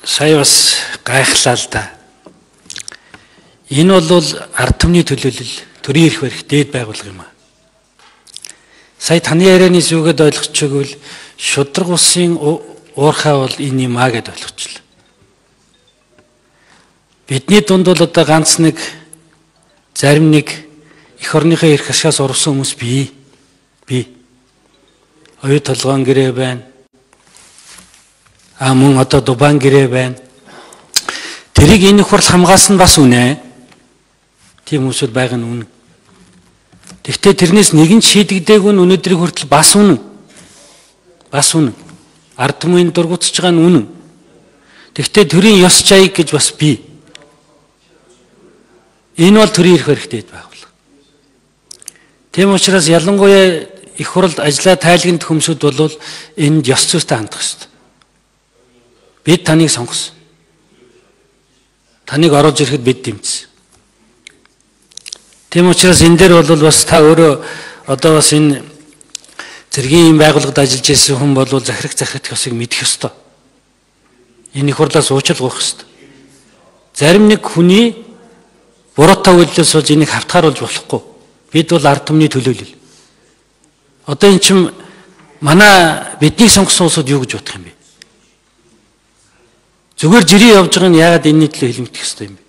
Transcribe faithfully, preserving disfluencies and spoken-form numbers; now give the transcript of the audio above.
Сая бас гайхлаа л да. Энэ бол ард түмний төлөөлөл, төрийн эрх барих дээд байгууллага юм аа. Сая таны ярианы зүгээд ойлгочихвол шудраг улсын уурхай бол энэ юм аа гэд ойлгочихлоо. Бидний дунд бол одоо ганц нэг зарим нэг эх орныхоо эрх ашигаас урвсан хүмүүс бий. Би оюу толгоон гэрээ байна. А мөн одоо Дубан гэрээ байна. Тэрийг энэ хурл хамгаас нь бас үнэ. Тийм хүмүүсүүд байгаа нь үнэ. Тэгвэл тэрнээс нэг нь шийдэгдээгүй нь өнөөдрийг хүртэл бас үнэ. Бас үнэ. Ард түмийн дургуутж байгаа нь үнэ. Тэгвэл төрийн ёс жаяг гэж бас бий. Энэ бол төрийн эрх барих дээд байгууллага. Тийм учраас ялангуяа их хурлд ажлаа тайлагнад хүмүүсүүд бол энд ёс зүйтэй хандах ёстой. Бид таныг сонгосон. Таныг оруулж ирэхэд бид дэмжсэн. Тийм учраас энэ дээр бол бас та өөрөө одоо бас энэ зэргийн байгууллагад ажиллаж ирсэн хүн бол захирах захирах ёсыг мэдэх ёстой. Энэ их хурлаас уучлал гуйх ёстой. Зарим нэг хүний буруутай үйлдэлээс болж энийг хавтгааруулж болохгүй. Бид бол ард түмний төлөөлөл. Одоо эн чинь манай бидний сонгосон улсууд юу гэж бодох юм бэ? Зүгээр жирийн явж байгаа нь яагаад энэний төлөө хэлмэгдэх ёстой юм бэ?